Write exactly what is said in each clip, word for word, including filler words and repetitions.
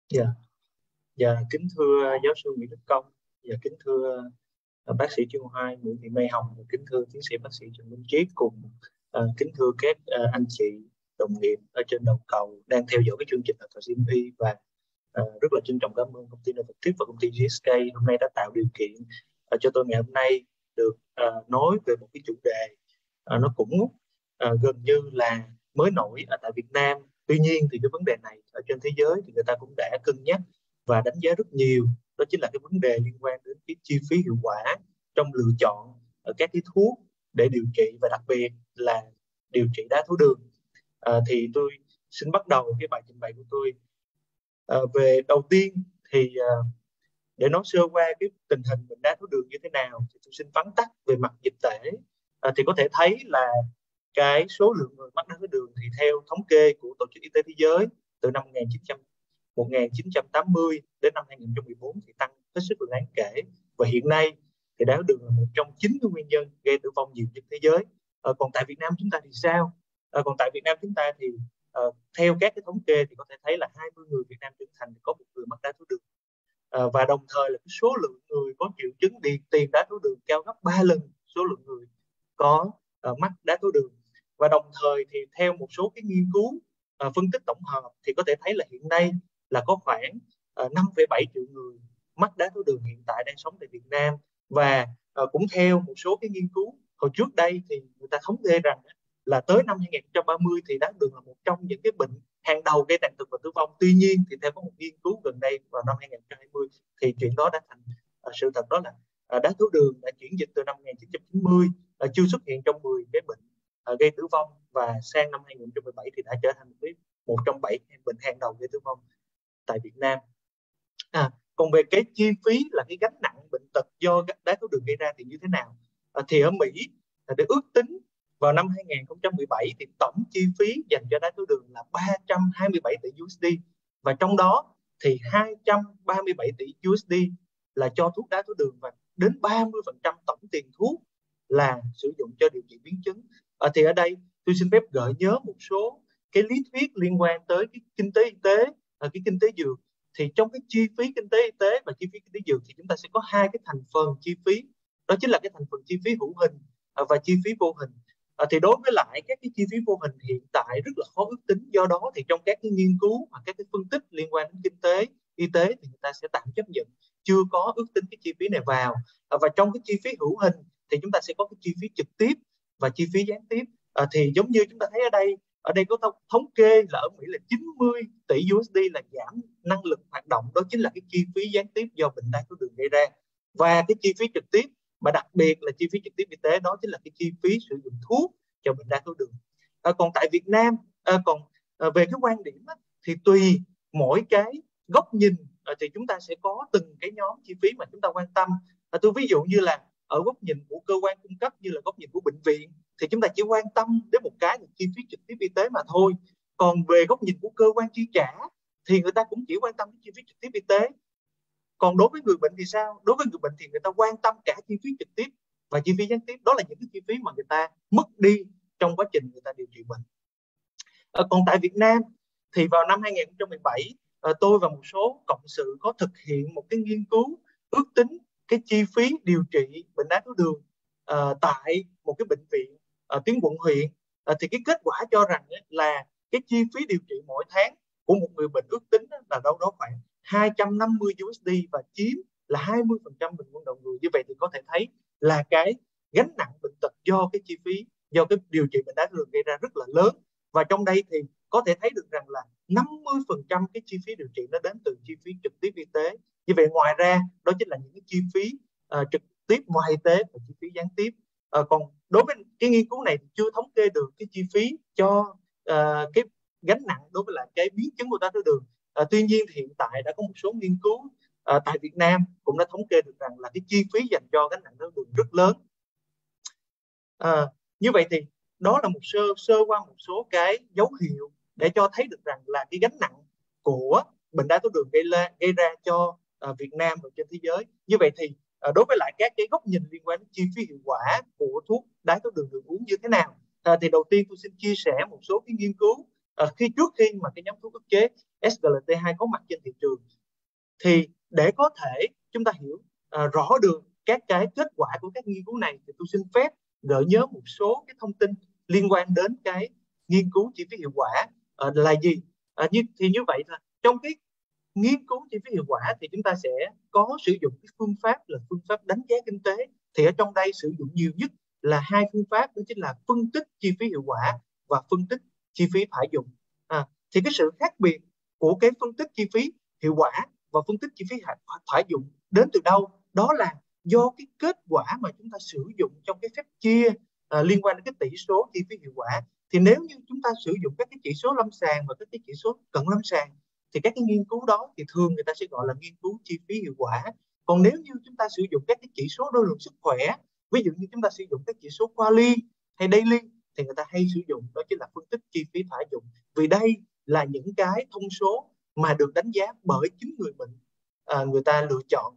Dạ, dạ, kính thưa giáo sư Nguyễn Đức Công, và kính thưa ờ, bác sĩ chuyên khoa hai Nguyễn Thị Mai Hồng, và kính thưa tiến sĩ bác sĩ Trần Minh Triết, cùng ờ, kính thưa các ờ, anh chị đồng nghiệp ở trên đầu cầu đang theo dõi cái chương trình học tập êm i. Và ờ, rất là trân trọng cảm ơn công ty Novartis và công ty giê ét ca hôm nay đã tạo điều kiện ờ, cho tôi ngày hôm nay được ờ, nói về một cái chủ đề ờ, nó cũng ờ, gần như là mới nổi ở tại Việt Nam. Tuy nhiên thì cái vấn đề này ở trên thế giới thì người ta cũng đã cân nhắc và đánh giá rất nhiều. Đó chính là cái vấn đề liên quan đến cái chi phí hiệu quả trong lựa chọn ở các cái thuốc để điều trị, và đặc biệt là điều trị đái tháo đường. À, thì tôi xin bắt đầu cái bài trình bày của tôi. À, về đầu tiên thì à, để nói sơ qua cái tình hình bệnh đái tháo đường như thế nào thì tôi xin vắn tắt về mặt dịch tễ. À, thì có thể thấy là cái số lượng người mắc đái tháo đường thì theo thống kê của Tổ chức Y tế Thế giới từ năm một nghìn chín trăm một nghìn chín trăm tám mươi đến năm hai nghìn không trăm mười bốn thì tăng hết sức là đáng kể, và hiện nay thì đái tháo đường là một trong chín cái nguyên nhân gây tử vong nhiều nhất thế giới. Ờ, còn tại Việt Nam chúng ta thì sao? Ờ, còn tại Việt Nam chúng ta thì ờ, theo các cái thống kê thì có thể thấy là hai mươi người Việt Nam trưởng thành thì có một người mắc đái tháo đường. Ờ, và đồng thời là cái số lượng người có triệu chứng đi tiền đái tháo đường cao gấp ba lần số lượng người có ờ, mắc đái tháo đường. Và đồng thời thì theo một số cái nghiên cứu ờ, phân tích tổng hợp thì có thể thấy là hiện nay là có khoảng uh, năm phẩy bảy triệu người mắc đái tháo đường hiện tại đang sống tại Việt Nam. Và ờ, cũng theo một số cái nghiên cứu hồi trước đây thì người ta thống kê rằng là tới năm hai nghìn không trăm ba mươi thì đái tháo đường là một trong những cái bệnh hàng đầu gây tàn tật và tử vong. Tuy nhiên thì theo có một nghiên cứu gần đây vào năm hai nghìn không trăm hai mươi thì chuyện đó đã thành uh, sự thật, đó là uh, đái tháo đường đã chuyển dịch từ năm một nghìn chín trăm chín mươi uh, chưa xuất hiện trong mười cái bệnh uh, gây tử vong, và sang năm hai nghìn không trăm mười bảy thì đã trở thành một, một trong bảy bệnh hàng đầu gây tử vong tại Việt Nam. À, còn về cái chi phí là cái gánh nặng bệnh tật do đái tháo đường gây ra thì như thế nào? À, thì ở Mỹ là được ước tính vào năm hai nghìn không trăm mười bảy thì tổng chi phí dành cho đái tháo đường là ba trăm hai mươi bảy tỷ u ét đê, và trong đó thì hai trăm ba mươi bảy tỷ u ét đê là cho thuốc đái tháo đường, và đến ba mươi phần trăm tổng tiền thuốc là sử dụng cho điều trị biến chứng. À, thì ở đây tôi xin phép gợi nhớ một số cái lý thuyết liên quan tới cái kinh tế y tế, à, cái kinh tế dược. Thì trong cái chi phí kinh tế y tế và chi phí kinh tế dược thì chúng ta sẽ có hai cái thành phần chi phí, đó chính là cái thành phần chi phí hữu hình à, và chi phí vô hình. À, thì đối với lại các cái chi phí vô hình hiện tại rất là khó ước tính, do đó thì trong các cái nghiên cứu hoặc các cái phân tích liên quan đến kinh tế y tế thì người ta sẽ tạm chấp nhận chưa có ước tính cái chi phí này vào. À, và trong cái chi phí hữu hình thì chúng ta sẽ có cái chi phí trực tiếp và chi phí gián tiếp. À, thì giống như chúng ta thấy ở đây ở đây có thống, thống kê là ở Mỹ là chín mươi tỷ u ét đê là giảm năng lực hoạt động, đó chính là cái chi phí gián tiếp do bệnh đái tháo đường gây ra. Và cái chi phí trực tiếp, mà đặc biệt là chi phí trực tiếp y tế, đó chính là cái chi phí sử dụng thuốc cho bệnh đái tháo đường. À, còn tại Việt Nam à, còn à, về cái quan điểm á, thì tùy mỗi cái góc nhìn à, thì chúng ta sẽ có từng cái nhóm chi phí mà chúng ta quan tâm. À, tôi ví dụ như là ở góc nhìn của cơ quan cung cấp như là góc nhìn của bệnh viện thì chúng ta chỉ quan tâm đến một cái là chi phí trực tiếp y tế mà thôi. Còn về góc nhìn của cơ quan chi trả thì người ta cũng chỉ quan tâm đến chi phí trực tiếp y tế. Còn đối với người bệnh thì sao? Đối với người bệnh thì người ta quan tâm cả chi phí trực tiếp và chi phí gián tiếp, đó là những cái chi phí mà người ta mất đi trong quá trình người ta điều trị bệnh. À, còn tại Việt Nam thì vào năm hai nghìn không trăm mười bảy à, tôi và một số cộng sự có thực hiện một cái nghiên cứu ước tính cái chi phí điều trị bệnh đái tháo đường à, tại một cái bệnh viện à, tuyến quận huyện. À, thì cái kết quả cho rằng ấy, là cái chi phí điều trị mỗi tháng của một người bệnh ước tính là đâu đó khoảng hai trăm năm mươi u ét đê và chiếm là hai mươi phần trăm bình quân đầu người. Như vậy thì có thể thấy là cái gánh nặng bệnh tật do cái chi phí do cái điều trị bệnh đái tháo đường gây ra rất là lớn. Và trong đây thì có thể thấy được rằng là năm mươi phần trăm cái chi phí điều trị nó đến từ chi phí trực tiếp y tế. Như vậy ngoài ra đó chính là những cái chi phí uh, trực tiếp ngoài y tế và chi phí gián tiếp. Uh, còn đối với cái nghiên cứu này thì chưa thống kê được cái chi phí cho uh, cái gánh nặng đối với lại cái biến chứng của đái tháo đường. Uh, tuy nhiên thì hiện tại đã có một số nghiên cứu uh, tại Việt Nam cũng đã thống kê được rằng là cái chi phí dành cho gánh nặng đái tháo đường rất lớn. Uh, như vậy thì đó là một sơ sơ qua một số cái dấu hiệu để cho thấy được rằng là cái gánh nặng của bệnh đái tháo đường gây, la, gây ra cho uh, Việt Nam và trên thế giới. Như vậy thì uh, đối với lại các cái góc nhìn liên quan đến chi phí hiệu quả của thuốc đái tháo đường được uống như thế nào, uh, thì đầu tiên tôi xin chia sẻ một số cái nghiên cứu uh, khi trước khi mà cái nhóm thuốc ức chế S G L T hai có mặt trên thị trường. Thì để có thể chúng ta hiểu uh, rõ được các cái kết quả của các nghiên cứu này, thì tôi xin phép gợi nhớ một số cái thông tin liên quan đến cái nghiên cứu chi phí hiệu quả uh, là gì. Uh, như, thì như vậy là trong cái nghiên cứu chi phí hiệu quả thì chúng ta sẽ có sử dụng cái phương pháp là phương pháp đánh giá kinh tế. Thì ở trong đây sử dụng nhiều nhất là hai phương pháp, đó chính là phân tích chi phí hiệu quả và phân tích chi phí thải dụng. À, thì cái sự khác biệt của cái phân tích chi phí hiệu quả và phân tích chi phí thải dụng đến từ đâu? Đó là do cái kết quả mà chúng ta sử dụng trong cái phép chia à, liên quan đến cái tỷ số chi phí hiệu quả. Thì nếu như chúng ta sử dụng các cái chỉ số lâm sàng và các cái chỉ số cận lâm sàng, thì các cái nghiên cứu đó thì thường người ta sẽ gọi là nghiên cứu chi phí hiệu quả. Còn nếu như chúng ta sử dụng các cái chỉ số đo lường sức khỏe, ví dụ như chúng ta sử dụng các chỉ số quali hay daily, thì người ta hay sử dụng đó chính là phân tích chi phí thải dụng. Vì đây là những cái thông số mà được đánh giá bởi chính người bệnh à, người ta lựa chọn.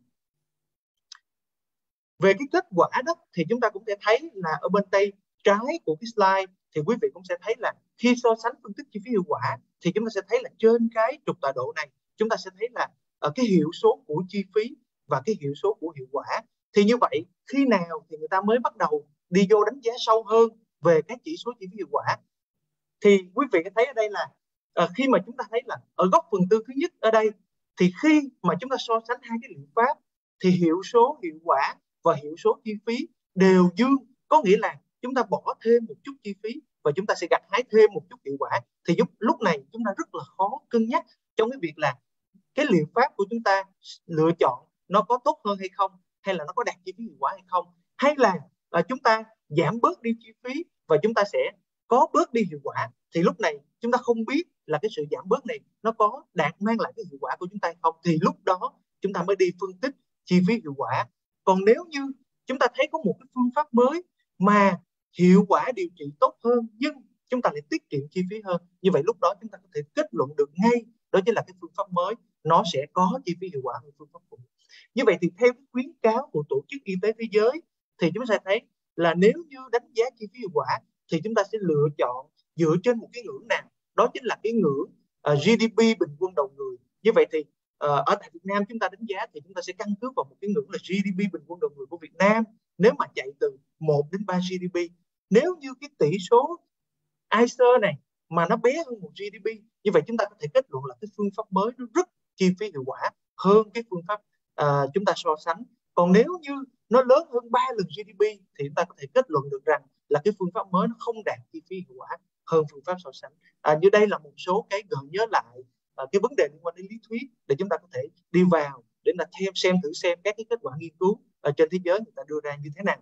Về cái kết quả đó thì chúng ta cũng sẽ thấy là ở bên tay trái của cái slide thì quý vị cũng sẽ thấy là khi so sánh phân tích chi phí hiệu quả thì chúng ta sẽ thấy là trên cái trục tọa độ này chúng ta sẽ thấy là ở cái hiệu số của chi phí và cái hiệu số của hiệu quả. Thì như vậy khi nào thì người ta mới bắt đầu đi vô đánh giá sâu hơn về các chỉ số chi phí hiệu quả? Thì quý vị thấy ở đây là uh, khi mà chúng ta thấy là ở góc phần tư thứ nhất ở đây, thì khi mà chúng ta so sánh hai cái liệu pháp thì hiệu số hiệu quả và hiệu số chi phí đều dương, có nghĩa là chúng ta bỏ thêm một chút chi phí và chúng ta sẽ gặt hái thêm một chút hiệu quả. Thì lúc, lúc này chúng ta rất là khó cân nhắc trong cái việc là cái liệu pháp của chúng ta lựa chọn nó có tốt hơn hay không, hay là nó có đạt chi phí hiệu quả hay không, hay là uh, chúng ta giảm bớt đi chi phí và chúng ta sẽ có bớt đi hiệu quả. Thì lúc này chúng ta không biết là cái sự giảm bớt này nó có đạt mang lại cái hiệu quả của chúng ta hay không, thì lúc đó chúng ta mới đi phân tích chi phí hiệu quả. Còn nếu như chúng ta thấy có một cái phương pháp mới mà hiệu quả điều trị tốt hơn nhưng chúng ta lại tiết kiệm chi phí hơn, như vậy lúc đó chúng ta có thể kết luận được ngay đó chính là cái phương pháp mới nó sẽ có chi phí hiệu quả hơn phương pháp cũ. Như vậy thì theo cái khuyến cáo của Tổ chức Y tế Thế giới thì chúng ta sẽ thấy là nếu như đánh giá chi phí hiệu quả thì chúng ta sẽ lựa chọn dựa trên một cái ngưỡng nào, đó chính là cái ngưỡng uh, G D P bình quân đầu người. Như vậy thì uh, ở tại Việt Nam chúng ta đánh giá thì chúng ta sẽ căn cứ vào một cái ngưỡng là G D P bình quân đầu người của Việt Nam nếu mà chạy từ một đến ba G D P. Nếu như cái tỷ số I C E R này mà nó bé hơn một G D P, như vậy chúng ta có thể kết luận là cái phương pháp mới nó rất chi phí hiệu quả hơn cái phương pháp uh, chúng ta so sánh. Còn nếu như nó lớn hơn ba lần G D P thì chúng ta có thể kết luận được rằng là cái phương pháp mới nó không đạt chi phí hiệu quả hơn phương pháp so sánh. À, như đây là một số cái gợi nhớ lại à, cái vấn đề liên quan đến lý thuyết để chúng ta có thể đi vào để là thêm xem thử xem các cái kết quả nghiên cứu ở trên thế giới người ta đưa ra như thế nào.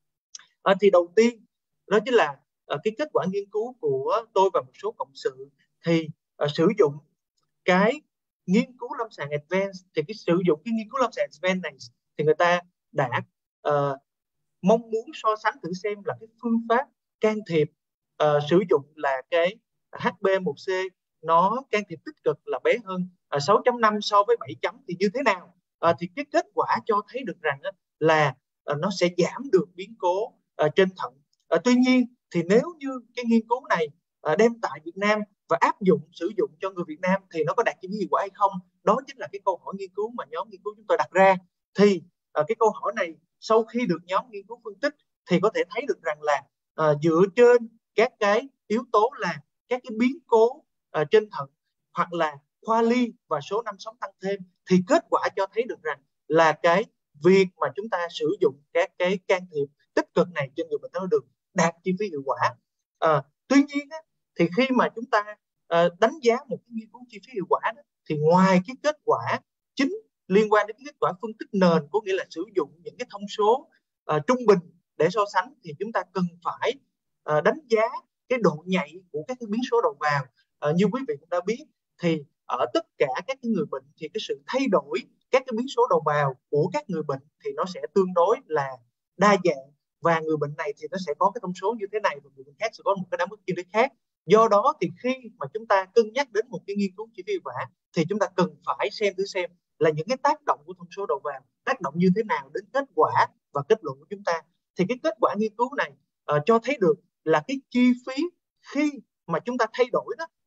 À, thì đầu tiên đó chính là à, cái kết quả nghiên cứu của tôi và một số cộng sự thì à, sử dụng cái nghiên cứu lâm sàng advanced. Thì cái sử dụng cái nghiên cứu lâm sàng advanced này thì người ta đã uh, mong muốn so sánh thử xem là cái phương pháp can thiệp uh, sử dụng là cái H B A one C nó can thiệp tích cực là bé hơn uh, sáu chấm năm so với bảy chấm thì như thế nào. Uh, thì cái kết quả cho thấy được rằng uh, là uh, nó sẽ giảm được biến cố uh, trên thận. Uh, tuy nhiên thì nếu như cái nghiên cứu này uh, đem tại Việt Nam và áp dụng sử dụng cho người Việt Nam thì nó có đạt hiệu quả hay không, đó chính là cái câu hỏi nghiên cứu mà nhóm nghiên cứu chúng tôi đặt ra. Thì uh, cái câu hỏi này sau khi được nhóm nghiên cứu phân tích thì có thể thấy được rằng là uh, dựa trên các cái yếu tố là các cái biến cố uh, trên thận hoặc là khoa ly và số năm sống tăng thêm, thì kết quả cho thấy được rằng là cái việc mà chúng ta sử dụng các cái can thiệp tích cực này trên người bệnh nó được đạt chi phí hiệu quả. Uh, tuy nhiên á, thì khi mà chúng ta uh, đánh giá một cái nghiên cứu chi phí hiệu quả đó, thì ngoài cái kết quả chính liên quan đến cái kết quả phân tích nền, có nghĩa là sử dụng những cái thông số uh, trung bình để so sánh, thì chúng ta cần phải uh, đánh giá cái độ nhạy của các cái biến số đầu vào. Uh, như quý vị cũng đã biết thì ở tất cả các cái người bệnh thì cái sự thay đổi các cái biến số đầu vào của các người bệnh thì nó sẽ tương đối là đa dạng, và người bệnh này thì nó sẽ có cái thông số như thế này và người bệnh khác sẽ có một cái đám ức chi phí khác. Do đó thì khi mà chúng ta cân nhắc đến một cái nghiên cứu chi phí hiệu quả thì chúng ta cần phải xem thử xem là những cái tác động của thông số đầu vào tác động như thế nào đến kết quả và kết luận của chúng ta. Thì cái kết quả nghiên cứu này uh, cho thấy được là cái chi phí khi mà chúng ta thay đổi đó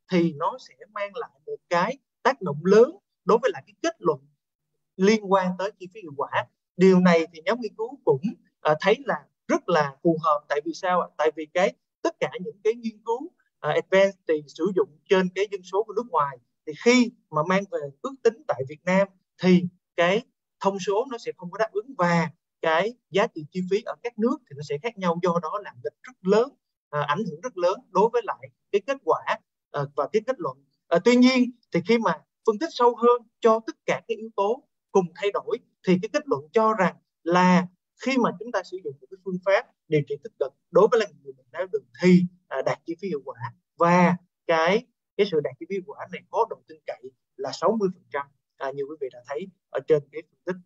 thì nó sẽ mang lại một cái tác động lớn đối với lại cái kết luận liên quan tới chi phí hiệu quả. Điều này thì nhóm nghiên cứu cũng uh, thấy là rất là phù hợp. Tại vì sao ạ? Tại vì cái tất cả những cái nghiên cứu uh, advanced thì sử dụng trên cái dân số của nước ngoài, thì khi mà mang về ước tính tại Việt Nam thì cái thông số nó sẽ không có đáp ứng, và cái giá trị chi phí ở các nước thì nó sẽ khác nhau, do đó làm lệch rất lớn, à, ảnh hưởng rất lớn đối với lại cái kết quả à, và cái kết luận. À, tuy nhiên thì khi mà phân tích sâu hơn cho tất cả các yếu tố cùng thay đổi, thì cái kết luận cho rằng là khi mà chúng ta sử dụng một cái phương pháp điều trị tích cực đối với người bệnh đái tháo đường thì à, đạt chi phí hiệu quả, và cái cái sự đạt chi phí hiệu quả này có độ tin cậy là sáu mươi phần trăm, à, như quý vị đã thấy ở trên cái phân tích.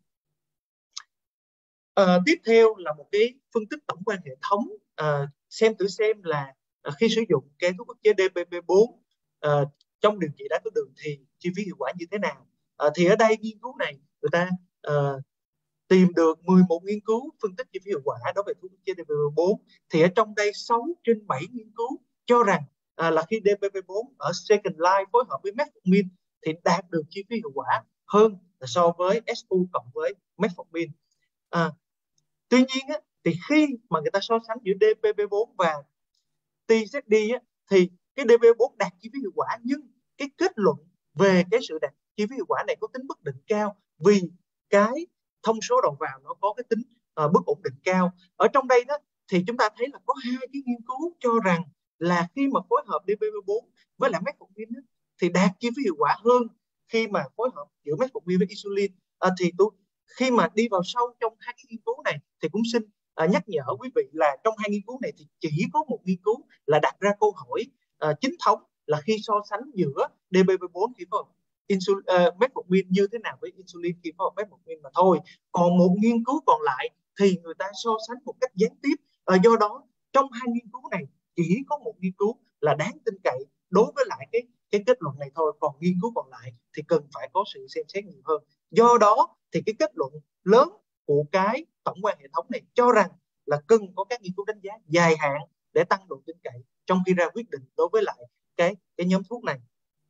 À, tiếp theo là một cái phân tích tổng quan hệ thống, à, xem thử xem là à, khi sử dụng cái thuốc ức chế D P P bốn à, trong điều trị đái tháo đường thì chi phí hiệu quả như thế nào. À, thì ở đây nghiên cứu này người ta à, tìm được mười một nghiên cứu phân tích chi phí hiệu quả đối với thuốc ức chế D P P bốn. Thì ở trong đây sáu trên bảy nghiên cứu cho rằng à, là khi D P P bốn ở second line phối hợp với metformin thì đạt được chi phí hiệu quả hơn so với S U cộng với metformin. À, tuy nhiên á, thì khi mà người ta so sánh giữa D P P bốn và T Z D á, thì cái D P P bốn đạt chi phí hiệu quả, nhưng cái kết luận về cái sự đạt chi phí hiệu quả này có tính bất định cao, vì cái thông số đầu vào nó có cái tính uh, bất ổn định cao. Ở trong đây đó thì chúng ta thấy là có hai cái nghiên cứu cho rằng là khi mà phối hợp D P P bốn với lại metformin á, thì đạt chi phí hiệu quả hơn khi mà phối hợp giữa metformin với insulin. À, thì tôi khi mà đi vào sâu trong hai cái nghiên cứu này thì cũng xin à, nhắc nhở quý vị là trong hai nghiên cứu này thì chỉ có một nghiên cứu là đặt ra câu hỏi à, chính thống là khi so sánh giữa D P P bốn khi phối hợp insulin, uh, metformin như thế nào với insulin khi phối hợp metformin mà thôi. Còn một nghiên cứu còn lại thì người ta so sánh một cách gián tiếp. À, do đó trong hai nghiên cứu này chỉ có một nghiên cứu là đáng tin cậy đối với lại cái cái kết luận này thôi, còn nghiên cứu còn lại thì cần phải có sự xem xét nhiều hơn. Do đó thì cái kết luận lớn của cái tổng quan hệ thống này cho rằng là cần có các nghiên cứu đánh giá dài hạn để tăng độ tin cậy trong khi ra quyết định đối với lại cái cái nhóm thuốc này.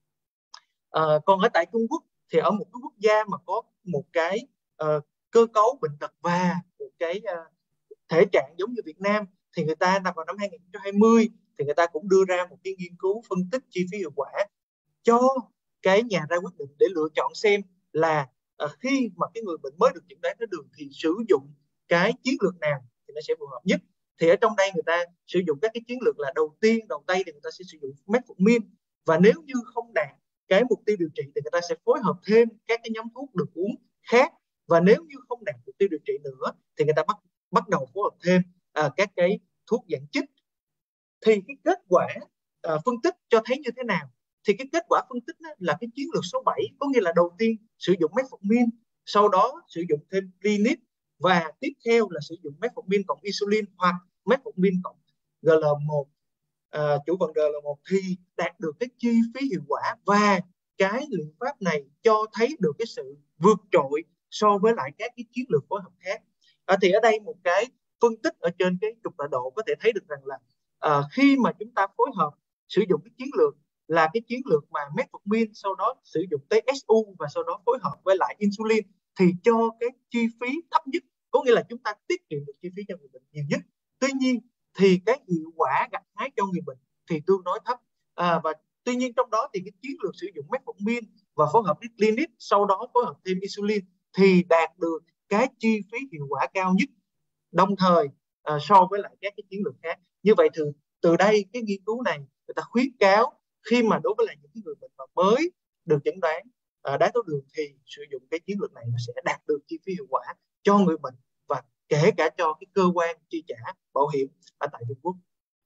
À, còn ở tại Trung Quốc thì ở một cái quốc gia mà có một cái uh, cơ cấu bệnh tật và một cái uh, thể trạng giống như Việt Nam, thì người ta vào năm hai nghìn không trăm hai mươi thì người ta cũng đưa ra một cái nghiên cứu phân tích chi phí hiệu quả cho cái nhà ra quyết định để lựa chọn xem là uh, khi mà cái người bệnh mới được chẩn đoán đái tháo đường thì sử dụng cái chiến lược nào thì nó sẽ phù hợp nhất. Thì ở trong đây người ta sử dụng các cái chiến lược là đầu tiên đầu tay thì người ta sẽ sử dụng metformin, và nếu như không đạt cái mục tiêu điều trị thì người ta sẽ phối hợp thêm các cái nhóm thuốc được uống khác, và nếu như không đạt mục tiêu điều trị nữa thì người ta bắt bắt đầu phối hợp thêm à, các cái thuốc dạng chích. Thì cái kết quả à, phân tích cho thấy như thế nào? Thì cái kết quả phân tích là cái chiến lược số bảy, có nghĩa là đầu tiên sử dụng metformin, sau đó sử dụng thêm Linit, và tiếp theo là sử dụng metformin cộng insulin hoặc metformin cộng G L một, à, chủ vận G L một, thì đạt được cái chi phí hiệu quả, và cái liệu pháp này cho thấy được cái sự vượt trội so với lại các cái chiến lược phối hợp khác. À, thì ở đây một cái phân tích ở trên cái trục tọa độ có thể thấy được rằng là à, khi mà chúng ta phối hợp sử dụng cái chiến lược là cái chiến lược mà metformin, sau đó sử dụng tới S U và sau đó phối hợp với lại insulin, thì cho cái chi phí thấp nhất, có nghĩa là chúng ta tiết kiệm được chi phí cho người bệnh nhiều nhất. Tuy nhiên thì cái hiệu quả gặt hái cho người bệnh thì tương đối thấp. À, và tuy nhiên trong đó thì cái chiến lược sử dụng metformin và phối hợp với Linit, sau đó phối hợp thêm insulin thì đạt được cái chi phí hiệu quả cao nhất, đồng thời à, so với lại các cái chiến lược khác. Như vậy từ từ đây cái nghiên cứu này người ta khuyến cáo khi mà đối với lại những người bệnh mà mới được chẩn đoán à, đái tháo đường thì sử dụng cái chiến lược này nó sẽ đạt được chi phí hiệu quả cho người bệnh và kể cả cho cái cơ quan chi trả bảo hiểm ở tại Trung Quốc.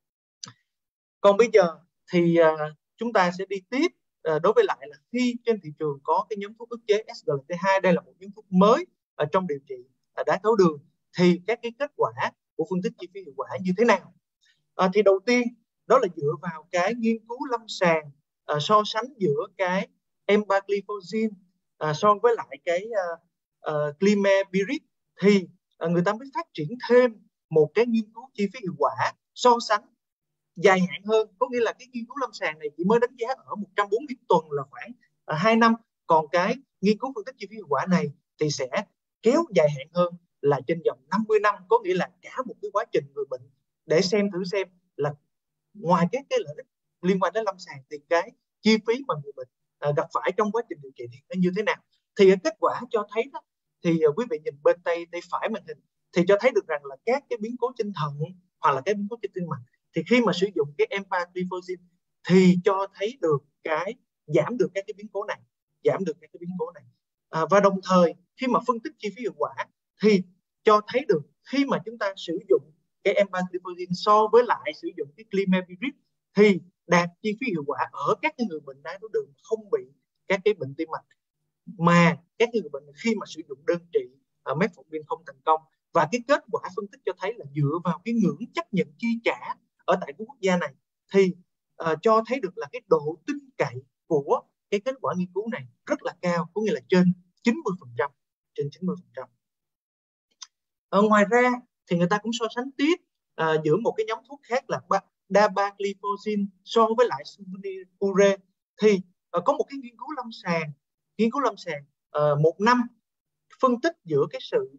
Còn bây giờ thì uh, chúng ta sẽ đi tiếp uh, đối với lại là khi trên thị trường có cái nhóm thuốc ức chế S G L T hai, đây là một nhóm thuốc mới ở trong điều trị uh, đái tháo đường, thì các cái kết quả của phân tích chi phí hiệu quả như thế nào? Uh, thì đầu tiên đó là dựa vào cái nghiên cứu lâm sàng uh, so sánh giữa cái empagliflozin uh, so với lại cái uh, uh, Glimepiride, thì uh, người ta mới phát triển thêm một cái nghiên cứu chi phí hiệu quả so sánh dài hạn hơn, có nghĩa là cái nghiên cứu lâm sàng này chỉ mới đánh giá ở một trăm bốn mươi tuần là khoảng uh, hai năm, còn cái nghiên cứu phân tích chi phí hiệu quả này thì sẽ kéo dài hạn hơn là trên vòng năm mươi năm, có nghĩa là cả một cái quá trình người bệnh để xem thử xem là ngoài các cái lợi ích liên quan đến lâm sàng thì cái chi phí mà người bệnh uh, gặp phải trong quá trình điều trị thì nó như thế nào. Thì kết quả cho thấy đó, thì uh, quý vị nhìn bên tay tay phải màn hình thì cho thấy được rằng là các cái biến cố trên thận hoặc là cái biến cố trên tim mạch thì khi mà sử dụng cái empagliflozin thì cho thấy được cái giảm được các cái biến cố này, giảm được các cái biến cố này à, và đồng thời khi mà phân tích chi phí hiệu quả thì cho thấy được khi mà chúng ta sử dụng cái empagliflozin so với lại sử dụng cái climepiride thì đạt chi phí hiệu quả ở các cái người bệnh đái tháo đường không bị các cái bệnh tim mạch, mà các người bệnh khi mà sử dụng đơn trị uh, metformin không thành công. Và cái kết quả phân tích cho thấy là dựa vào cái ngưỡng chấp nhận chi trả ở tại quốc gia này thì uh, cho thấy được là cái độ tin cậy của cái kết quả nghiên cứu này rất là cao, có nghĩa là trên chín mươi phần trăm, trên chín mươi phần trăm. Ở ngoài ra thì người ta cũng so sánh tiếp uh, giữa một cái nhóm thuốc khác là dapagliflozin so với lại sulfonylurea thì uh, có một cái nghiên cứu lâm sàng, nghiên cứu lâm sàng uh, một năm phân tích giữa cái sự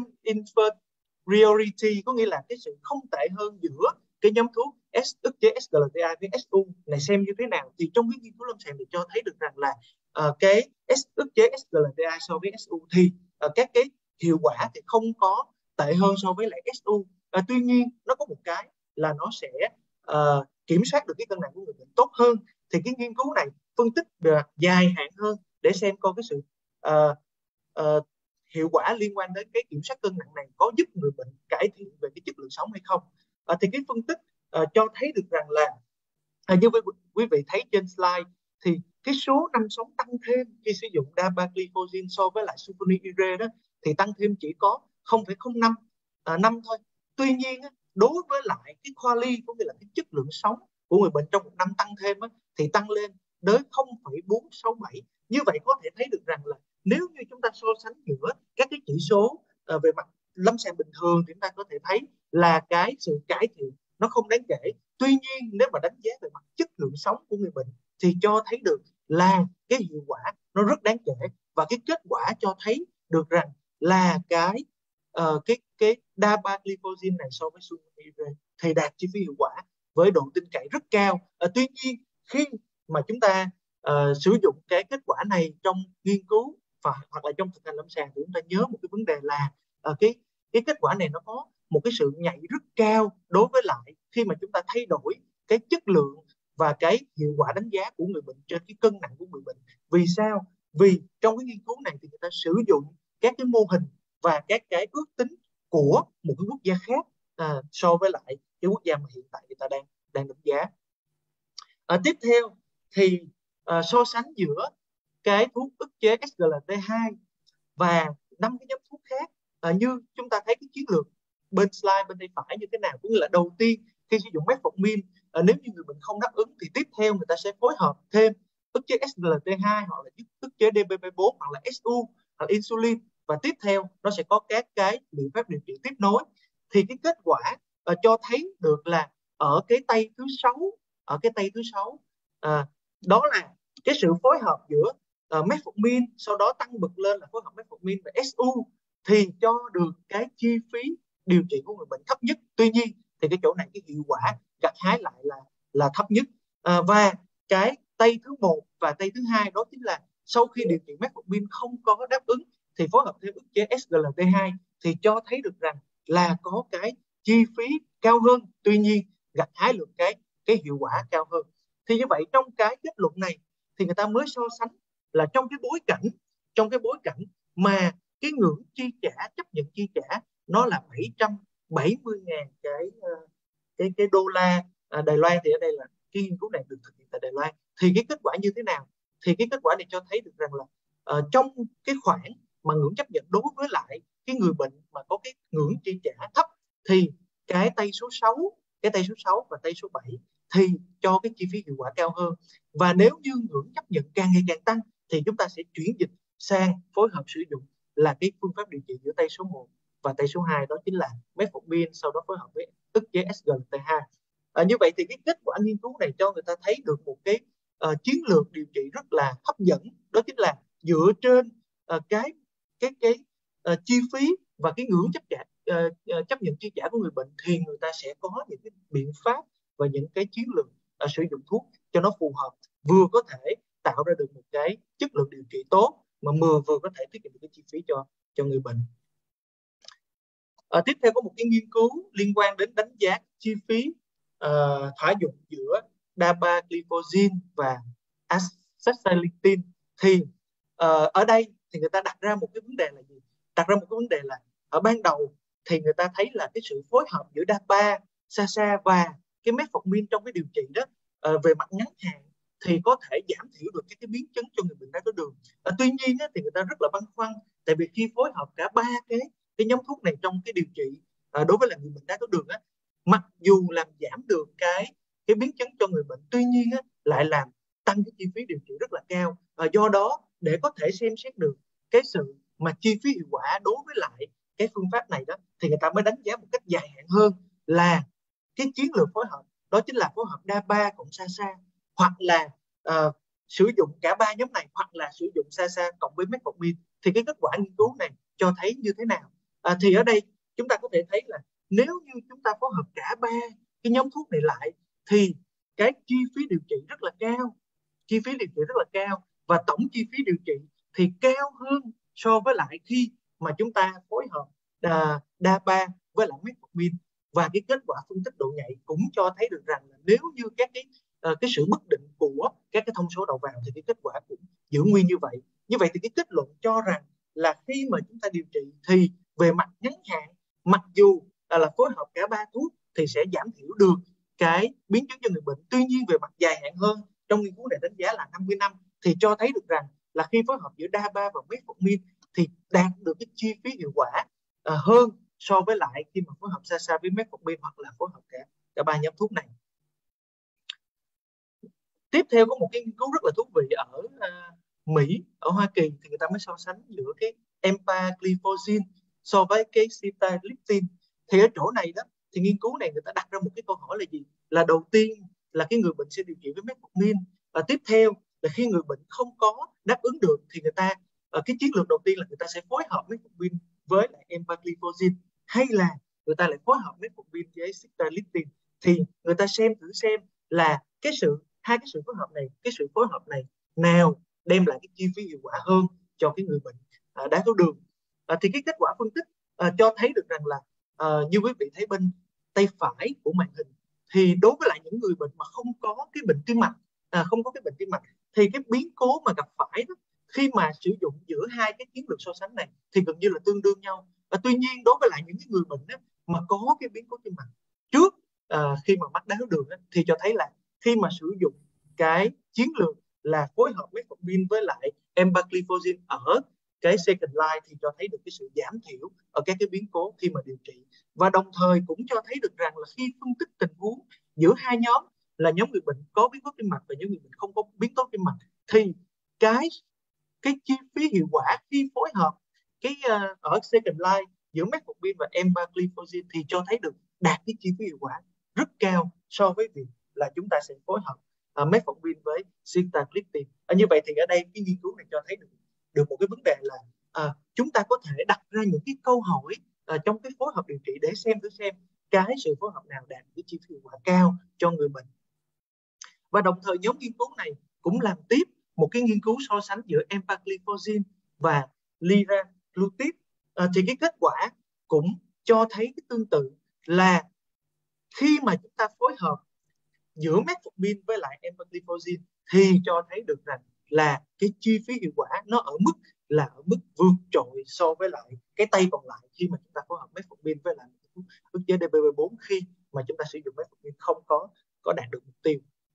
non-inferiority, có nghĩa là cái sự không tệ hơn giữa cái nhóm thuốc S ức chế ét giê lờ tê a với ét u này xem như thế nào. Thì trong cái nghiên cứu lâm sàng thì cho thấy được rằng là uh, cái S ức chế ét giê lờ tê a so với ét u thì uh, các cái hiệu quả thì không có tệ hơn so với lại ét u. Uh, tuy nhiên nó có một cái là nó sẽ uh, kiểm soát được cái cân nặng của người bệnh tốt hơn. Thì cái nghiên cứu này phân tích về dài hạn hơn để xem coi cái sự uh, uh, hiệu quả liên quan đến cái kiểm soát cân nặng này có giúp người bệnh cải thiện về cái chất lượng sống hay không. À, thì cái phân tích uh, cho thấy được rằng là à, như quý, quý vị thấy trên slide thì cái số năm sống tăng thêm khi sử dụng dapagliflozin so với lại sulfonylurea đó thì tăng thêm chỉ có không phẩy không năm à, năm thôi. Tuy nhiên đối với lại cái quality, có nghĩa là cái chất lượng sống của người bệnh trong một năm tăng thêm á, thì tăng lên đến không phẩy bốn sáu bảy. Như vậy có thể thấy được rằng là nếu như chúng ta so sánh giữa các cái chỉ số uh, về mặt lâm sàng bình thường thì chúng ta có thể thấy là cái sự cải thiện nó không đáng kể. Tuy nhiên nếu mà đánh giá về mặt chất lượng sống của người bệnh thì cho thấy được là cái hiệu quả nó rất đáng kể, và cái kết quả cho thấy được rằng là cái uh, cái cái dapagliflozin này so với sulfonylurea thì đạt chi phí hiệu quả với độ tin cậy rất cao. Uh, tuy nhiên khi mà chúng ta uh, sử dụng cái kết quả này trong nghiên cứu và hoặc là trong thực hành lâm sàng thì chúng ta nhớ một cái vấn đề là uh, cái cái kết quả này nó có một cái sự nhạy rất cao đối với lại khi mà chúng ta thay đổi cái chất lượng và cái hiệu quả đánh giá của người bệnh trên cái cân nặng của người bệnh. Vì sao? Vì trong cái nghiên cứu này thì người ta sử dụng các cái mô hình và các cái ước tính của một cái quốc gia khác à, so với lại cái quốc gia mà hiện tại người ta đang đang đánh giá. À, tiếp theo thì à, so sánh giữa cái thuốc ức chế ét giê lờ tê hai và năm cái nhóm thuốc khác. À, như chúng ta thấy cái chiến lược bên slide bên tay phải như thế nào, cũng như là đầu tiên khi sử dụng metformin, à, nếu như người bệnh không đáp ứng thì tiếp theo người ta sẽ phối hợp thêm ức chế ét giê lờ tê hai hoặc là ức chế đê pê pê bốn hoặc là ét u hoặc là insulin, và tiếp theo nó sẽ có các cái liệu pháp điều trị tiếp nối. Thì cái kết quả uh, cho thấy được là ở cái tay thứ sáu, ở cái tay thứ sáu uh, đó là cái sự phối hợp giữa uh, metformin, sau đó tăng bậc lên là phối hợp metformin và ét u thì cho được cái chi phí điều trị của người bệnh thấp nhất. Tuy nhiên thì cái chỗ này cái hiệu quả gặt hái lại là là thấp nhất. À, và cái tay thứ một và tay thứ hai đó chính là sau khi điều trị metformin không có đáp ứng thì phối hợp thêm ức chế ét giê lờ tê hai thì cho thấy được rằng là có cái chi phí cao hơn, tuy nhiên gặt hái được cái cái hiệu quả cao hơn. Thì như vậy trong cái kết luận này thì người ta mới so sánh là trong cái bối cảnh trong cái bối cảnh mà cái ngưỡng chi trả, chấp nhận chi trả nó là bảy trăm bảy mươi ngàn cái cái cái đô la à, Đài Loan, thì ở đây là cái nghiên cứu này được thực hiện tại Đài Loan. Thì cái kết quả như thế nào? Thì cái kết quả này cho thấy được rằng là uh, trong cái khoản mà ngưỡng chấp nhận đối với lại cái người bệnh mà có cái ngưỡng chi trả thấp thì cái tay số sáu, cái tay số sáu và tay số bảy thì cho cái chi phí hiệu quả cao hơn. Và nếu như ngưỡng chấp nhận càng ngày càng tăng thì chúng ta sẽ chuyển dịch sang phối hợp sử dụng là cái phương pháp điều trị giữa tay số một và tay số hai, đó chính là metformin sau đó phối hợp với ức chế ét giê lờ tê hai. À, như vậy thì cái kết quả nghiên cứu này cho người ta thấy được một cái uh, chiến lược điều trị rất là hấp dẫn, đó chính là dựa trên uh, cái cái cái uh, chi phí và cái ngưỡng chấp trả uh, uh, chấp nhận chi trả của người bệnh, thì người ta sẽ có những cái biện pháp và những cái chiến lược uh, sử dụng thuốc cho nó phù hợp, vừa có thể tạo ra được một cái chất lượng điều trị tốt mà vừa vừa có thể tiết kiệm được cái chi phí cho cho người bệnh. À, tiếp theo có một cái nghiên cứu liên quan đến đánh giá chi phí uh, thỏa dụng giữa dapagliflozin và azacitidine. Thì uh, ở đây thì người ta đặt ra một cái vấn đề là gì? Đặt ra một cái vấn đề là ở ban đầu thì người ta thấy là cái sự phối hợp giữa dapa, sasa và cái metformin trong cái điều trị đó uh, về mặt ngắn hạn thì có thể giảm thiểu được cái, cái biến chứng cho người bệnh đái tháo đường. Uh, tuy nhiên á, thì người ta rất là băn khoăn, tại vì khi phối hợp cả ba cái cái nhóm thuốc này trong cái điều trị à, đối với là người bệnh đái tháo đường á, mặc dù làm giảm được cái cái biến chứng cho người bệnh, tuy nhiên á, lại làm tăng cái chi phí điều trị rất là cao. À, do đó để có thể xem xét được cái sự mà chi phí hiệu quả đối với lại cái phương pháp này đó, thì người ta mới đánh giá một cách dài hạn hơn là cái chiến lược phối hợp, đó chính là phối hợp dapa cộng sasa, hoặc là uh, sử dụng cả ba nhóm này, hoặc là sử dụng sasa cộng với metformin. Thì cái kết quả nghiên cứu này cho thấy như thế nào? À, thì ở đây chúng ta có thể thấy là nếu như chúng ta phối hợp cả ba cái nhóm thuốc này lại thì cái chi phí điều trị rất là cao, chi phí điều trị rất là cao và tổng chi phí điều trị thì cao hơn so với lại khi mà chúng ta phối hợp uh, dapa với lại metformin. Và cái kết quả phân tích độ nhạy cũng cho thấy được rằng là nếu như các cái uh, cái sự bất định của các cái thông số đầu vào thì cái kết quả cũng giữ nguyên như vậy. Như vậy thì cái kết luận cho rằng là khi mà chúng ta điều trị thì về mặt ngắn hạn, mặc dù là, là phối hợp cả ba thuốc thì sẽ giảm thiểu được cái biến chứng cho người bệnh, tuy nhiên về mặt dài hạn hơn, trong nghiên cứu này đánh giá là năm mươi năm, thì cho thấy được rằng là khi phối hợp giữa dapa và metformin thì đạt được cái chi phí hiệu quả uh, hơn so với lại khi mà phối hợp sasa với metformin hoặc là phối hợp cả cả ba nhóm thuốc này. Tiếp theo có một cái nghiên cứu rất là thú vị ở uh, Mỹ, ở Hoa Kỳ, thì người ta mới so sánh giữa cái empagliflozin so với cái sitagliptin. Thì ở chỗ này đó thì nghiên cứu này người ta đặt ra một cái câu hỏi là gì? Là đầu tiên là cái người bệnh sẽ điều trị với metformin, và tiếp theo là khi người bệnh không có đáp ứng được thì người ta uh, cái chiến lược đầu tiên là người ta sẽ phối hợp metformin với lại empagliflozin, hay là người ta lại phối hợp metformin với sitagliptin. Thì người ta xem thử xem là cái sự hai cái sự phối hợp này, cái sự phối hợp này nào đem lại cái chi phí hiệu quả hơn cho cái người bệnh à, đái tháo đường. À, thì cái kết quả phân tích à, cho thấy được rằng là à, như quý vị thấy bên tay phải của màn hình, thì đối với lại những người bệnh mà không có cái bệnh tim mạch, à, không có cái bệnh tim mạch thì cái biến cố mà gặp phải đó, khi mà sử dụng giữa hai cái chiến lược so sánh này thì gần như là tương đương nhau. Và tuy nhiên đối với lại những cái người bệnh đó, mà có cái biến cố tim mạch trước à, khi mà mắc đái tháo đường đó, thì cho thấy là khi mà sử dụng cái chiến lược là phối hợp metformin với lại empagliflozin ở cái second line thì cho thấy được cái sự giảm thiểu ở các cái biến cố khi mà điều trị. Và đồng thời cũng cho thấy được rằng là khi phân tích tình huống giữa hai nhóm, là nhóm người bệnh có biến cố tim mạch và nhóm người bệnh không có biến cố tim mạch, thì cái cái chi phí hiệu quả khi phối hợp cái uh, ở second line giữa metformin và empagliflozin thì cho thấy được đạt cái chi phí hiệu quả rất cao so với việc là chúng ta sẽ phối hợp uh, metformin với sitagliptin. À, như vậy thì ở đây cái nghiên cứu này cho thấy được được một cái vấn đề là uh, chúng ta có thể đặt ra những cái câu hỏi uh, trong cái phối hợp điều trị để xem thử xem cái sự phối hợp nào đạt cái chi phí hiệu quả cao cho người bệnh. Và đồng thời nhóm nghiên cứu này cũng làm tiếp một cái nghiên cứu so sánh giữa empagliflozin và liraglutide. À, thì cái kết quả cũng cho thấy cái tương tự là khi mà chúng ta phối hợp giữa metformin với lại empagliflozin thì cho thấy được rằng là cái chi phí hiệu quả nó ở mức là ở mức vượt trội so với lại cái tay còn lại khi mà chúng ta phối hợp metformin với lại ức chế đê pê bê bốn khi mà chúng ta sử dụng metformin không có có đạt được mục tiêu.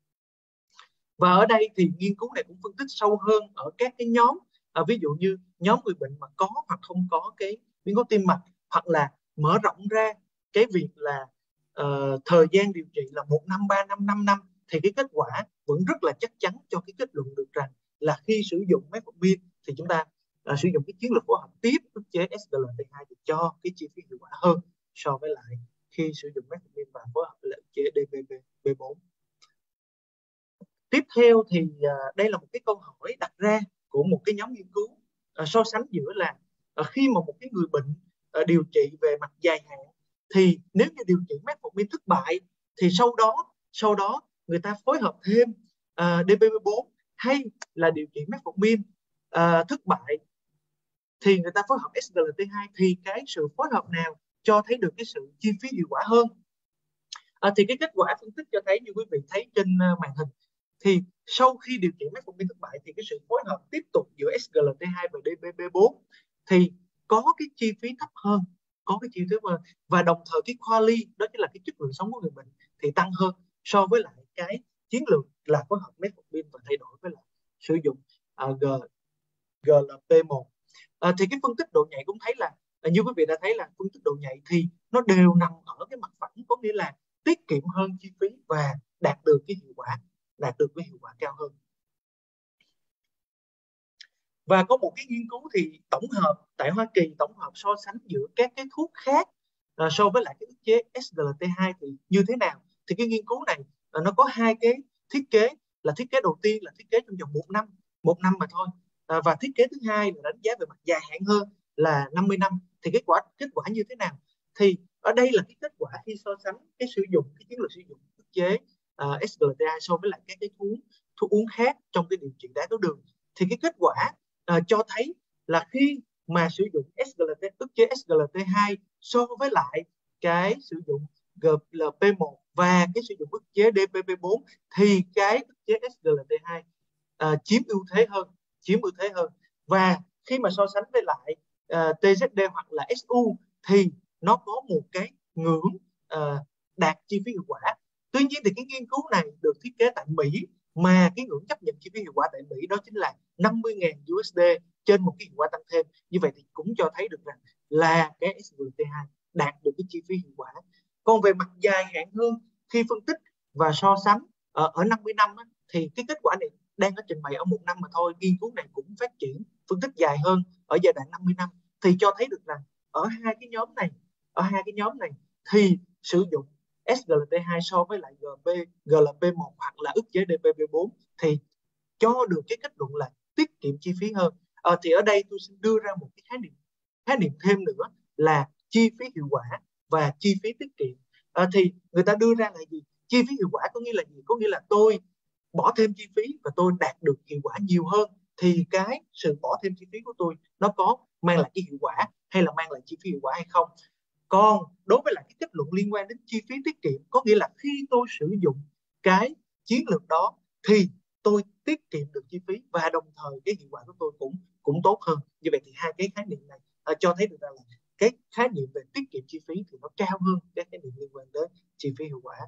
Và ở đây thì nghiên cứu này cũng phân tích sâu hơn ở các cái nhóm, à, ví dụ như nhóm người bệnh mà có hoặc không có cái biến cố tim mạch, hoặc là mở rộng ra cái việc là uh, thời gian điều trị là một năm, ba năm, năm năm, thì cái kết quả vẫn rất là chắc chắn cho cái kết luận được rằng là khi sử dụng metformin thì chúng ta uh, sử dụng cái chiến lược phối hợp tiếp ức chế ét giê lờ tê hai thì cho cái chi phí hiệu quả hơn so với lại khi sử dụng metformin và phối hợp với ức chế D P P bốn. Tiếp theo thì uh, đây là một cái câu hỏi đặt ra của một cái nhóm nghiên cứu uh, so sánh giữa là uh, khi mà một cái người bệnh uh, điều trị về mặt dài hạn thì nếu như điều trị metformin thất bại thì sau đó sau đó người ta phối hợp thêm uh, D P P bốn, hay là điều trị metformin uh, thất bại thì người ta phối hợp S G L T hai, thì cái sự phối hợp nào cho thấy được cái sự chi phí hiệu quả hơn? À, thì cái kết quả phân tích cho thấy như quý vị thấy trên uh, màn hình, thì sau khi điều trị metformin thất bại thì cái sự phối hợp tiếp tục giữa S G L T hai và D P P bốn thì có cái chi phí thấp hơn, có cái chi phí thấp hơn, và đồng thời cái quality, đó chính là cái chất lượng sống của người bệnh, thì tăng hơn so với lại cái chiến lược là phối hợp metformin và thay đổi với lại sử dụng uh, G L P một. À, thì cái phân tích độ nhạy cũng thấy là à, như quý vị đã thấy là phân tích độ nhạy thì nó đều nằm ở cái mặt phẳng, có nghĩa là tiết kiệm hơn chi phí và đạt được cái hiệu quả đạt được cái hiệu quả cao hơn. Và có một cái nghiên cứu thì tổng hợp tại Hoa Kỳ, tổng hợp so sánh giữa các cái thuốc khác à, so với lại cái ức chế S G L T hai thì như thế nào. Thì cái nghiên cứu này à, nó có hai cái thiết kế, là thiết kế đầu tiên là thiết kế trong vòng một năm một năm mà thôi, à, và thiết kế thứ hai là đánh giá về mặt dài hạn hơn là năm mươi năm. Thì kết quả kết quả như thế nào? Thì ở đây là cái kết quả khi so sánh cái sử dụng cái chiến lược sử dụng ức chế uh, S G L T hai so với lại các cái thuốc thuốc uống khác trong cái điều trị đái tháo đường. Thì cái kết quả uh, cho thấy là khi mà sử dụng S G L T ức chế S G L T hai so với lại cái sử dụng G L P một và cái sử dụng ức chế D P P bốn thì cái ức chế S G L T hai uh, chiếm ưu thế hơn chiếm ưu thế hơn và khi mà so sánh với lại uh, T Z D hoặc là S U thì nó có một cái ngưỡng uh, đạt chi phí hiệu quả. Tuy nhiên thì cái nghiên cứu này được thiết kế tại Mỹ, mà cái ngưỡng chấp nhận chi phí hiệu quả tại Mỹ đó chính là năm mươi nghìn U S D trên một cái hiệu quả tăng thêm. Như vậy thì cũng cho thấy được rằng là cái S G L T hai đạt được cái chi phí hiệu quả. Còn về mặt dài hạn hơn, khi phân tích và so sánh ở, ở năm mươi năm á, thì cái kết quả này đang có trình bày ở một năm mà thôi. Nghiên cứu này cũng phát triển phân tích dài hơn ở giai đoạn năm mươi năm, thì cho thấy được rằng ở hai cái nhóm này ở hai cái nhóm này thì sử dụng S G L T hai so với lại G L P một hoặc là ức chế D P P bốn thì cho được cái kết luận là tiết kiệm chi phí hơn. À, thì ở đây tôi xin đưa ra một cái khái niệm khái niệm thêm nữa là chi phí hiệu quả và chi phí tiết kiệm. À, thì người ta đưa ra là gì? Chi phí hiệu quả có nghĩa là gì? Có nghĩa là tôi bỏ thêm chi phí và tôi đạt được hiệu quả nhiều hơn, thì cái sự bỏ thêm chi phí của tôi nó có mang lại cái hiệu quả hay là mang lại chi phí hiệu quả hay không. Còn đối với lại cái kết luận liên quan đến chi phí tiết kiệm, có nghĩa là khi tôi sử dụng cái chiến lược đó thì tôi tiết kiệm được chi phí và đồng thời cái hiệu quả của tôi cũng cũng tốt hơn. Như vậy thì hai cái khái niệm này à, cho thấy được rằng là cái khái niệm về tiết kiệm chi phí thì nó cao hơn cái khái niệm liên quan đến chi phí hiệu quả.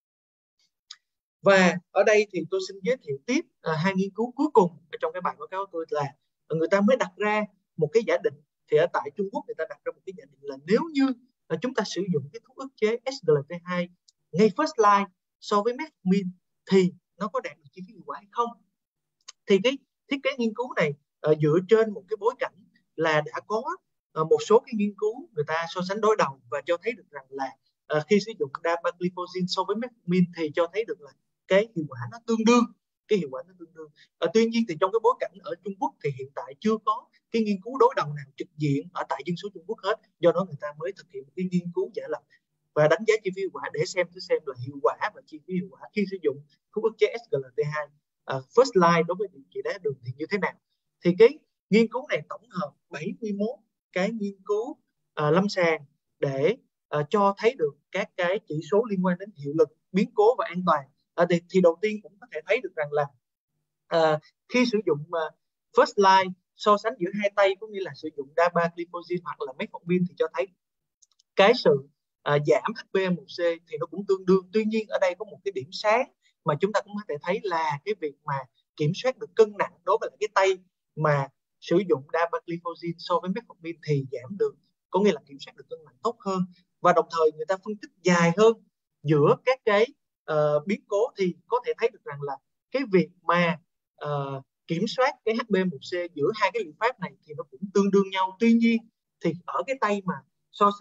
Và ở đây thì tôi xin giới thiệu tiếp à, hai nghiên cứu cuối cùng ở trong cái bài báo cáo của tôi, là người ta mới đặt ra một cái giả định. Thì ở tại Trung Quốc người ta đặt ra một cái giả định là nếu như à, chúng ta sử dụng cái thuốc ức chế S G L T hai ngay first line so với metformin thì nó có đạt được chi phí hiệu quả hay không. Thì cái thiết kế nghiên cứu này uh, dựa trên một cái bối cảnh là đã có uh, một số cái nghiên cứu người ta so sánh đối đầu và cho thấy được rằng là uh, khi sử dụng dapagliflozin so với metformin thì cho thấy được là cái hiệu quả nó tương đương cái hiệu quả nó tương đương. Uh, tuy nhiên thì trong cái bối cảnh ở Trung Quốc thì hiện tại chưa có cái nghiên cứu đối đầu nào trực diện ở tại dân số Trung Quốc hết, do đó người ta mới thực hiện một cái nghiên cứu giả lập và đánh giá chi phí hiệu quả để xem thử xem là hiệu quả và chi phí hiệu quả khi sử dụng thuốc ức chế S G L T hai uh, first line đối với điều trị đái tháo đường thì như thế nào. Thì cái nghiên cứu này tổng hợp bảy mươi mốt cái nghiên cứu uh, lâm sàng để uh, cho thấy được các cái chỉ số liên quan đến hiệu lực, biến cố và an toàn. Uh, thì, thì đầu tiên cũng có thể thấy được rằng là uh, khi sử dụng uh, first line so sánh giữa hai tay, có nghĩa là sử dụng dapagliflozin hoặc là metformin, thì cho thấy cái sự À, giảm H b A một C thì nó cũng tương đương. Tuy nhiên ở đây có một cái điểm sáng mà chúng ta cũng có thể thấy là cái việc mà kiểm soát được cân nặng đối với cái tay mà sử dụng dapagliflozin so với metformin thì giảm được, có nghĩa là kiểm soát được cân nặng tốt hơn. Và đồng thời người ta phân tích dài hơn giữa các cái uh, biến cố thì có thể thấy được rằng là cái việc mà uh, kiểm soát cái H b A một C giữa hai cái liệu pháp này thì nó cũng tương đương nhau. Tuy nhiên thì ở cái tay mà so sánh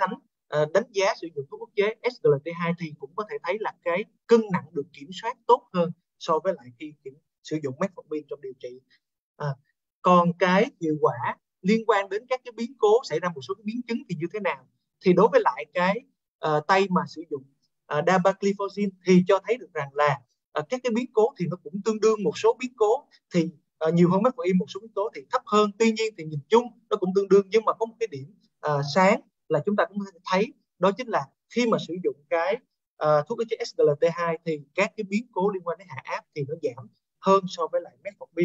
uh, đánh giá sử dụng thuốc ức chế ét giê lờ tê hai thì cũng có thể thấy là cái cân nặng được kiểm soát tốt hơn so với lại khi kiểm, sử dụng metformin trong điều trị. À, còn cái hiệu quả liên quan đến các cái biến cố xảy ra một số cái biến chứng thì như thế nào? Thì đối với lại cái uh, tay mà sử dụng uh, dapagliflozin thì cho thấy được rằng là uh, các cái biến cố thì nó cũng tương đương, một số biến cố thì uh, nhiều hơn metformin, một số biến cố thì thấp hơn. Tuy nhiên thì nhìn chung nó cũng tương đương, nhưng mà có một cái điểm uh, sáng là chúng ta cũng có thể thấy, đó chính là khi mà sử dụng cái uh, thuốc ức chế ét giê lờ tê hai thì các cái biến cố liên quan đến hạ áp thì nó giảm hơn so với lại metformin.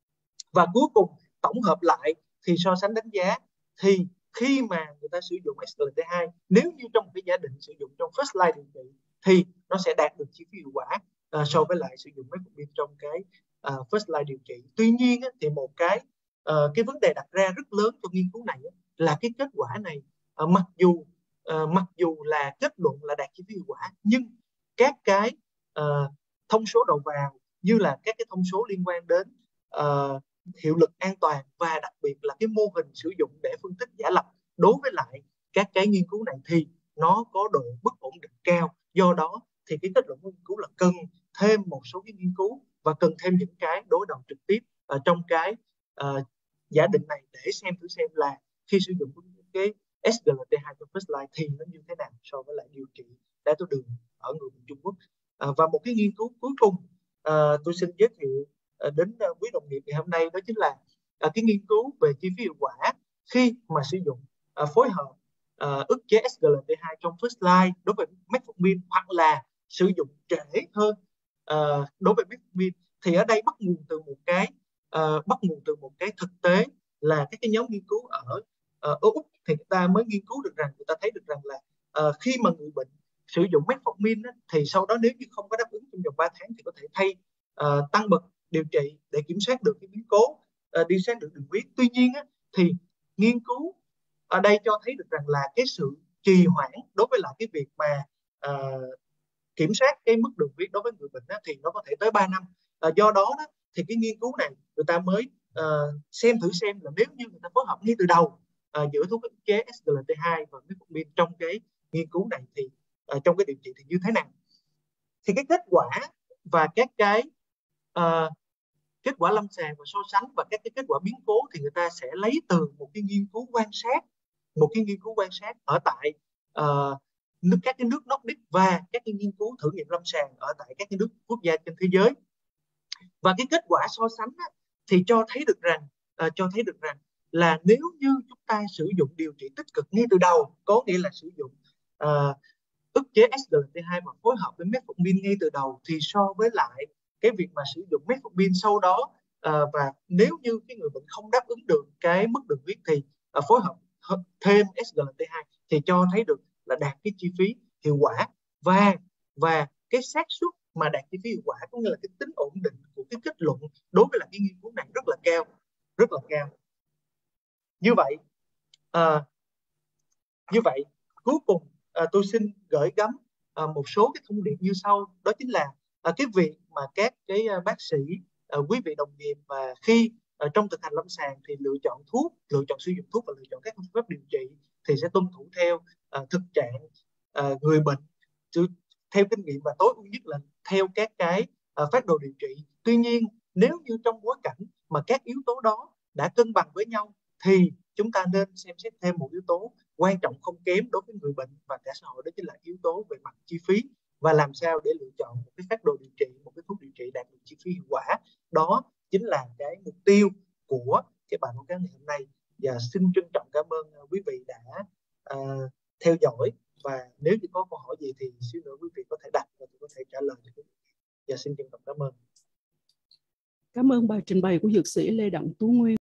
Và cuối cùng tổng hợp lại thì so sánh đánh giá thì khi mà người ta sử dụng ét giê lờ tê hai, nếu như trong một cái giả định sử dụng trong first line điều trị thì nó sẽ đạt được chi phí hiệu quả uh, so với lại sử dụng metformin trong cái uh, first line điều trị. Tuy nhiên á, thì một cái uh, cái vấn đề đặt ra rất lớn cho nghiên cứu này á, là cái kết quả này uh, mặc dù uh, mặc dù là kết luận là đạt chi phí hiệu quả, nhưng các cái uh, thông số đầu vào như là các cái thông số liên quan đến uh, hiệu lực an toàn và đặc biệt là cái mô hình sử dụng để phân tích giả lập đối với lại các cái nghiên cứu này thì nó có độ bất ổn định cao. Do đó thì cái kết luận của nghiên cứu là cần thêm một số cái nghiên cứu và cần thêm những cái đối đầu trực tiếp ở trong cái uh, giả định này để xem thử xem là khi sử dụng cái ét giê lờ tê hai trong first line thì nó như thế nào so với lại điều trị đái tháo đường ở người Trung Quốc. Uh, và một cái nghiên cứu cuối cùng uh, tôi xin giới thiệu đến quý đồng nghiệp ngày hôm nay, đó chính là uh, cái nghiên cứu về chi phí hiệu quả khi mà sử dụng uh, phối hợp uh, ức chế ét giê lờ tê hai trong first line đối với metformin, hoặc là sử dụng trễ hơn uh, đối với metformin. Thì ở đây bắt nguồn từ một cái uh, bắt nguồn từ một cái thực tế là các cái nhóm nghiên cứu ở uh, Úc thì người ta mới nghiên cứu được rằng, người ta thấy được rằng là uh, khi mà người bệnh sử dụng metformin á, thì sau đó nếu như không có đáp ứng trong vòng ba tháng thì có thể thay uh, tăng bậc điều trị để kiểm soát được cái biến cố, uh, đi soát được đường huyết. Tuy nhiên á, thì nghiên cứu ở đây cho thấy được rằng là cái sự trì hoãn đối với lại cái việc mà uh, kiểm soát cái mức đường huyết đối với người bệnh á, thì nó có thể tới ba năm. Uh, do đó, đó thì cái nghiên cứu này người ta mới uh, xem thử xem là nếu như người ta phối hợp ngay từ đầu uh, giữa thuốc ức chế ét giê lờ tê hai và metformin trong cái nghiên cứu này thì uh, trong cái điều trị thì như thế nào. Thì cái kết quả và các cái uh, kết quả lâm sàng và so sánh và các cái kết quả biến cố thì người ta sẽ lấy từ một cái nghiên cứu quan sát, một cái nghiên cứu quan sát ở tại uh, nước các cái nước Nordic và các cái nghiên cứu thử nghiệm lâm sàng ở tại các cái nước quốc gia trên thế giới. Và cái kết quả so sánh á, thì cho thấy được rằng uh, cho thấy được rằng là nếu như chúng ta sử dụng điều trị tích cực ngay từ đầu, có nghĩa là sử dụng uh, ức chế ét giê lờ tê hai mà phối hợp với metformin ngay từ đầu, thì so với lại cái việc mà sử dụng metformin sau đó uh, và nếu như cái người bệnh không đáp ứng được cái mức đường huyết thì uh, phối hợp thêm ét giê lờ tê hai thì cho thấy được là đạt cái chi phí hiệu quả và và cái xác suất mà đạt chi phí hiệu quả cũng như là cái tính ổn định của cái kết luận đối với lại cái nghiên cứu này rất là cao, rất là cao. Như vậy uh, như vậy cuối cùng uh, tôi xin gửi gắm uh, một số cái thông điệp như sau, đó chính là uh, cái việc mà các cái uh, bác sĩ, uh, quý vị đồng nghiệp và khi uh, trong thực hành lâm sàng thì lựa chọn thuốc, lựa chọn sử dụng thuốc và lựa chọn các phương pháp điều trị thì sẽ tuân thủ theo uh, thực trạng uh, người bệnh, theo kinh nghiệm và tối ưu nhất là theo các cái uh, phác đồ điều trị. Tuy nhiên nếu như trong bối cảnh mà các yếu tố đó đã cân bằng với nhau thì chúng ta nên xem xét thêm một yếu tố quan trọng không kém đối với người bệnh và cả xã hội, đó chính là yếu tố về mặt chi phí, và làm sao để lựa chọn một cái phác đồ điều trị, một cái thuốc điều trị đạt được chi phí hiệu quả. Đó chính là cái mục tiêu của cái bài báo cáo ngày hôm nay, và xin trân trọng cảm ơn quý vị đã uh, theo dõi, và nếu như có câu hỏi gì thì xíu nữa quý vị có thể đặt và tôi có thể trả lời cho quý vị. Và xin trân trọng cảm ơn. Cảm ơn bài trình bày của dược sĩ Lê Đặng Tú Nguyên.